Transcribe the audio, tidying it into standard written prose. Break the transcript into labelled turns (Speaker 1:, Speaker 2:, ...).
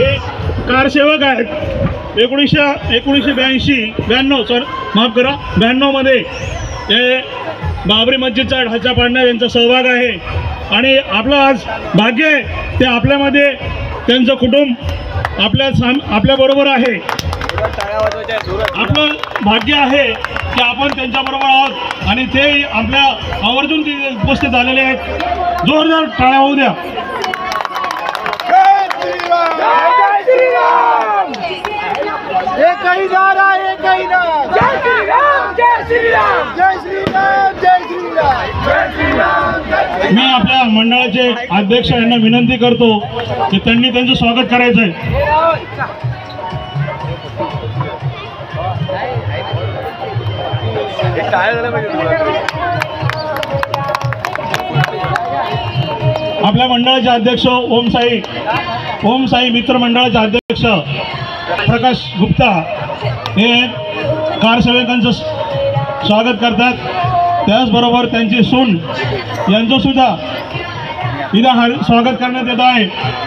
Speaker 1: हे कारसेवक आहेत। 1992 मध्ये हे बाबरी मस्जिदचा ढाचा पाडण्यात त्यांचा सहभाग आहे आणि आपलं आज भाग्य आहे ते आपल्यामध्ये त्यांचं कुटुंब आपल्याबरोबर आहे। आपलं भाग्य आहे की आपण त्यांच्याबरोबर आहोत आणि ते आपल्या आवर्जून उपस्थित झालेले आहेत। जोरदार टाळ्या होऊ द्या।
Speaker 2: एकही नारा एकही नारा जय श्री राम जय श्री राम जय श्री राम जय श्री राम जय श्री राम।
Speaker 1: मी आपल्या मंडळाचे अध्यक्ष यांना विनंती करतो की त्यांनी त्यांचं स्वागत करायचं आहे। आपल्या मंडळाचे अध्यक्ष ओम साई मित्र मंडळाचे अध्यक्ष प्रकाश गुप्ता हे कारसेवकांचं स्वागत करतात। त्याचबरोबर त्यांची सून यांचं सुद्धा इथं स्वागत करण्यात येत आहे।